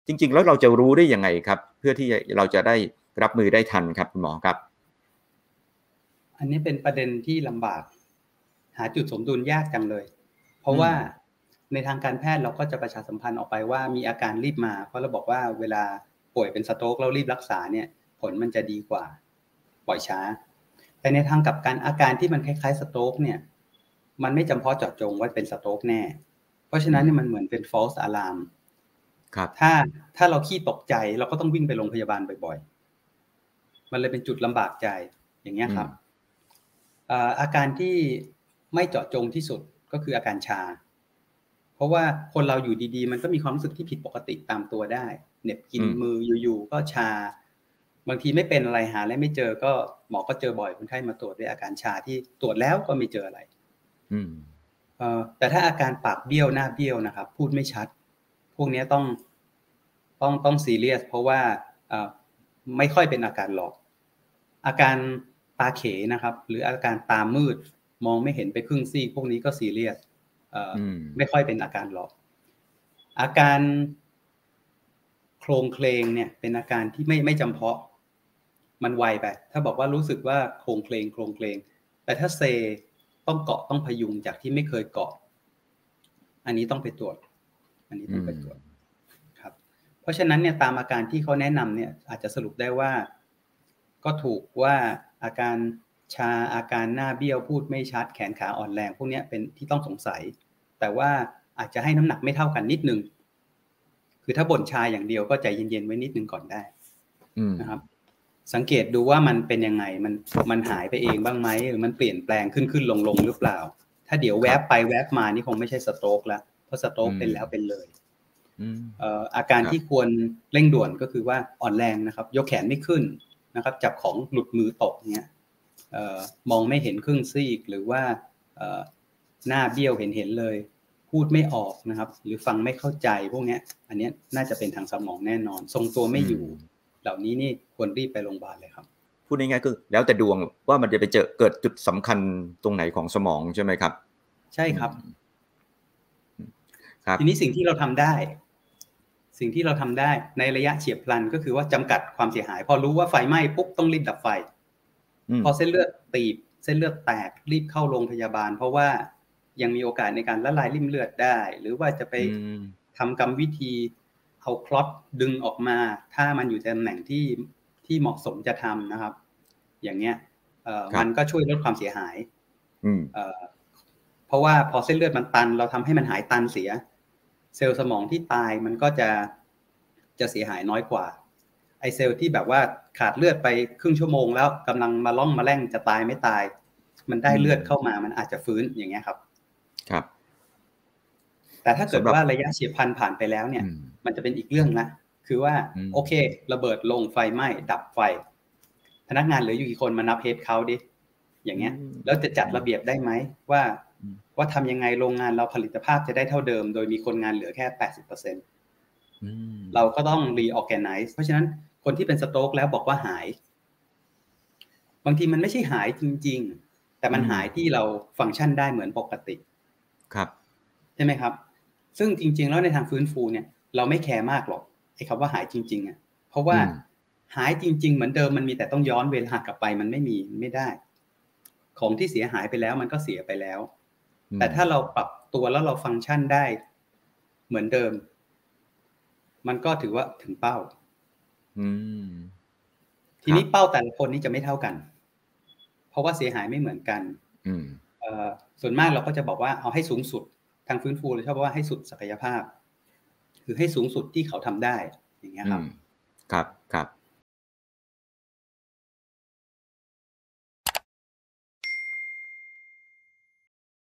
จริงๆแล้วเราจะรู้ได้ยังไงครับเพื่อที่เราจะได้รับมือได้ทันครับคุณหมอครับอันนี้เป็นประเด็นที่ลำบากหาจุดสมดุลยากจังเลยเพราะว่าในทางการแพทย์เราก็จะประชาสัมพันธ์ออกไปว่ามีอาการรีบมาเพราะเราบอกว่าเวลาป่วยเป็นสโตรกแล้วรีบรักษาเนี่ยผลมันจะดีกว่าปล่อยช้าแต่ในทางกลับกันอาการที่มันคล้ายๆสโตรกเนี่ยมันไม่จำเพาะเจาะจงว่าเป็นสโตรกแน่เพราะฉะนั้นเนี่ยมันเหมือนเป็น false alarm ครับถ้าเราขี้ตกใจเราก็ต้องวิ่งไปโรงพยาบาลบ่อยๆมันเลยเป็นจุดลำบากใจอย่างเงี้ยครับอาการที่ไม่เจาะจงที่สุดก็คืออาการชาเพราะว่าคนเราอยู่ดีๆมันก็มีความรู้สึกที่ผิดปกติตามตัวได้เหน็บกินมืออยู่ๆก็ชาบางทีไม่เป็นอะไรหาอะไรไม่เจอก็หมอก็เจอบ่อยคนไข้มาตรวจด้วยอาการชาที่ตรวจแล้วก็ไม่เจออะไรแต่ถ้าอาการปากเบี้ยวหน้าเบี้ยวนะครับพูดไม่ชัดพวกนี้ต้องซีเรียสเพราะว่าไม่ค่อยเป็นอาการหลอกอาการตาเขนะครับหรืออาการตามืดมองไม่เห็นไปครึ่งซีกพวกนี้ก็ซีเรียสไม่ค่อยเป็นอาการหลอกอาการโครงเคลงเนี่ยเป็นอาการที่ไม่จำเพาะมันไวไปถ้าบอกว่ารู้สึกว่าโครงเคลงแต่ถ้าเซต้องเกาะต้องพยุงจากที่ไม่เคยเกาะอันนี้ต้องไปตรวจครับเพราะฉะนั้นเนี่ยตามอาการที่เขาแนะนำเนี่ยอาจจะสรุปได้ว่าก็ถูกว่าอาการชาอาการหน้าเบี้ยวพูดไม่ชัดแขนขาอ่อนแรงพวกนี้เป็นที่ต้องสงสัยแต่ว่าอาจจะให้น้ำหนักไม่เท่ากันนิดนึงคือถ้าบ่นชาอย่างเดียวก็ใจเย็นๆไว้นิดนึงก่อนได้นะครับสังเกตดูว่ามันเป็นยังไงมันหายไปเองบ้างไหมหรือมันเปลี่ยนแปลงขึ้นลงหรือเปล่าถ้าเดี๋ยวแวบไปแวบมานี่คงไม่ใช่สโตรกแล้วเพราะสโตรกเป็นแล้วเป็นเลยอาการที่ควรเร่งด่วนก็คือว่าอ่อนแรงนะครับยกแขนไม่ขึ้นนะครับจับของหลุดมือตกเงี้ยมองไม่เห็นครึ่งซีกหรือว่าหน้าเบี้ยวเห็นเลยพูดไม่ออกนะครับหรือฟังไม่เข้าใจพวกนี้อันนี้น่าจะเป็นทางสมองแน่นอนทรงตัวไม่อยู่เหล่านี้นี่ควรรีบไปโรงพยาบาลเลยครับพูดง่ายๆคือแล้วแต่ดวงว่ามันจะไปเกิดจุดสำคัญตรงไหนของสมองใช่ไหมครับใช่ครับทีนี้สิ่งที่เราทำได้ในระยะเฉียบพลันก็คือว่าจำกัดความเสียหายพอรู้ว่าไฟไหม้ปุ๊บต้องรีบดับไฟพอเส้นเลือดตีบเส้นเลือดแตกรีบเข้าโรงพยาบาลเพราะว่ายังมีโอกาสในการละลายริ่มเลือดได้หรือว่าจะไปทำกรรมวิธีเอาคลอตดึงออกมาถ้ามันอยู่ในตำแหน่งที่เหมาะสมจะทำนะครับอย่างเงี้ยมันก็ช่วยลดความเสียหายเพราะว่าพอเส้นเลือดมันตันเราทำให้มันหายตันเสียเซลล์สมองที่ตายมันก็จะเสียหายน้อยกว่าไอเซลล์ที่แบบว่าขาดเลือดไปครึ่งชั่วโมงแล้วกำลังมาล่องมาแล่งจะตายไม่ตายมันได้เลือดเข้ามามันอาจจะฟื้นอย่างเงี้ยครับครับแต่ถ้าเกิดว่าระยะเฉียบพลันผ่านไปแล้วเนี่ยมันจะเป็นอีกเรื่องนะคือว่าโอเคระเบิดลงไฟไหม้ดับไฟพนักงานเหลืออยู่กี่คนมานับเฮดเขาดิอย่างเงี้ยแล้วจะจัดระเบียบได้ไหมว่าทำยังไงโรงงานเราผลิตภาพจะได้เท่าเดิมโดยมีคนงานเหลือแค่ 80% เราก็ต้อง reorganize เพราะฉะนั้นคนที่เป็นสโตรกแล้วบอกว่าหายบางทีมันไม่ใช่หายจริงๆแต่มันหายที่เราฟังก์ชันได้เหมือนปกติครับใช่ไหมครับซึ่งจริงๆแล้วในทางฟื้นฟูเนี่ยเราไม่แคร์มากหรอกไอ้คำว่าหายจริงๆอ่ะเพราะว่าหายจริงๆเหมือนเดิมมันมีแต่ต้องย้อนเวลากลับไปมันไม่ได้ของที่เสียหายไปแล้วมันก็เสียไปแล้วแต่ถ้าเราปรับตัวแล้วเราฟังก์ชันได้เหมือนเดิมมันก็ถือว่าถึงเป้าทีนี้เป้าแต่ละคนนี่จะไม่เท่ากันเพราะว่าเสียหายไม่เหมือนกันส่วนมากเราก็จะบอกว่าเอาให้สูงสุดทางฟื้นฟูเราชอบว่าให้สุดศักยภาพคือให้สูงสุดที่เขาทำได้อย่างเงี้ยครับ